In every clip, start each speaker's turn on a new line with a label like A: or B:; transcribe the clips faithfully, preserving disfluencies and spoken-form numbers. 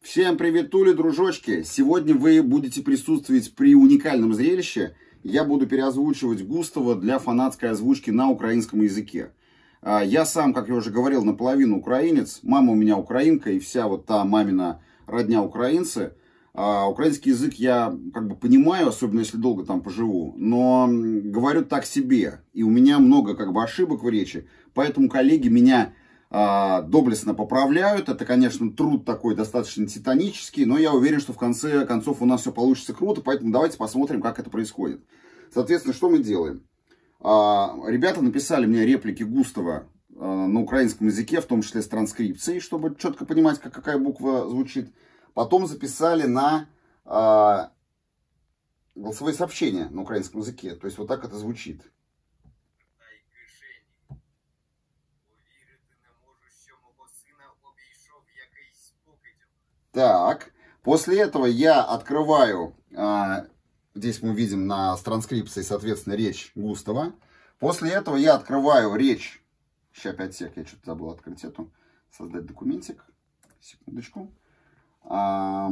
A: Всем привет, Тули, дружочки! Сегодня вы будете присутствовать при уникальном зрелище. Я буду переозвучивать Густава для фанатской озвучки на украинском языке. Я сам, как я уже говорил, наполовину украинец. Мама у меня украинка, и вся вот та мамина родня украинцы. Украинский язык я как бы понимаю, особенно если долго там поживу, но говорю так себе. И у меня много как бы ошибок в речи, поэтому коллеги меня доблестно поправляют. Это, конечно, труд такой достаточно титанический, но я уверен, что в конце концов у нас все получится круто, поэтому давайте посмотрим, как это происходит. Соответственно, что мы делаем? Ребята написали мне реплики Густава на украинском языке, в том числе с транскрипцией, чтобы четко понимать, как, какая буква звучит. Потом записали на голосовые сообщения на украинском языке. То есть вот так это звучит. Так, после этого я открываю, а, здесь мы видим на транскрипции, соответственно, речь Густава. После этого я открываю речь, сейчас опять сек, я что-то забыл открыть эту, создать документик, секундочку. А,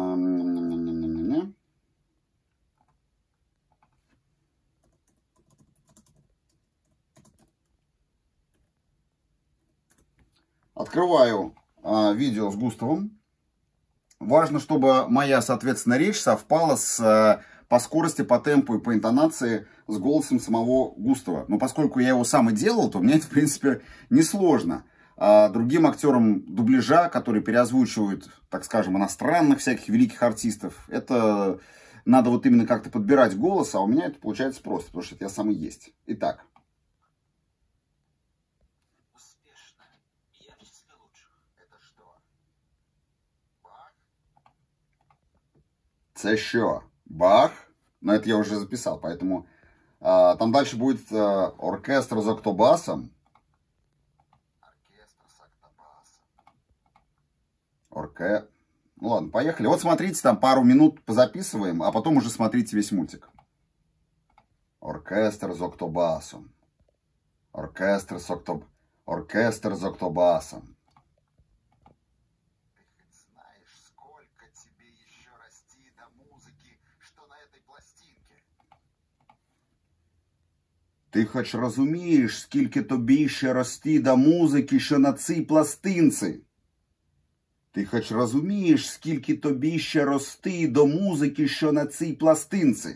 A: открываю а, видео с Густавом. Важно, чтобы моя, соответственно, речь совпала с, по скорости, по темпу и по интонации с голосом самого Густава. Но поскольку я его сам и делал, то мне это, в принципе, несложно. А другим актерам дубляжа, которые переозвучивают, так скажем, иностранных всяких великих артистов, это надо вот именно как-то подбирать голос, а у меня это получается просто, потому что это я сам и есть. Итак. Це що? Бах? Но это я уже записал, поэтому а, там дальше будет а, оркестр с октобасом. Оркестр с октобасом. Орке... Ну ладно, поехали. Вот смотрите, там пару минут позаписываем, а потом уже смотрите весь мультик. Оркестр с октобасом. Оркестр с октоб... Оркестр с октобасом. Ти хоч розумієш, скільки тобі ще рости до музики, що на цій пластинці? Ти хоч розумієш, скільки тобі ще рости до музики, що на цій пластинці?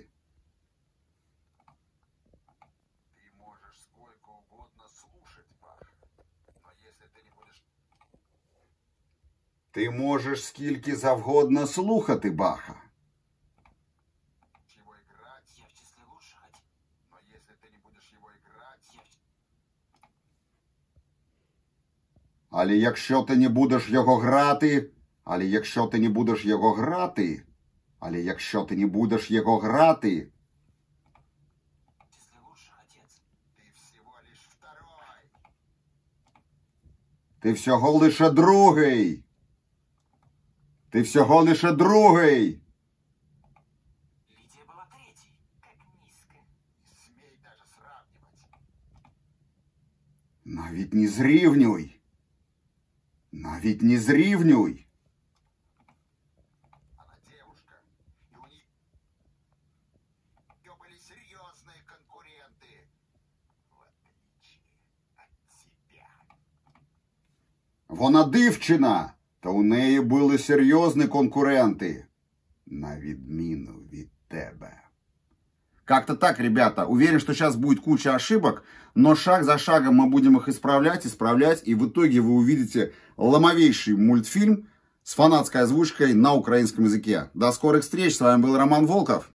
A: Ти можеш скільки угодно слухати, Бах, но якщо ти не будеш... Ти можеш скільки завгодно слухати, Баха. Але якщо ти не будеш його грати, але якщо ти не будеш його грати, але якщо ти не будеш його грати, ти всього лише другий. Ти всього лише другий. Лідія була третій, як низько. Не смій даже сравнювати. Навіть не зрівнюй. Навіть не зрівнюй. Она девушка, и у нее были серьезные конкуренты, в отличие от тебя. Вона дівчина, та у неї були серйозні конкуренти, на відміну від тебе. Как-то так, ребята. Уверен, что сейчас будет куча ошибок, но шаг за шагом мы будем их исправлять, исправлять, и в итоге вы увидите ломовейший мультфильм с фанатской озвучкой на украинском языке. До скорых встреч, с вами был Роман Волков.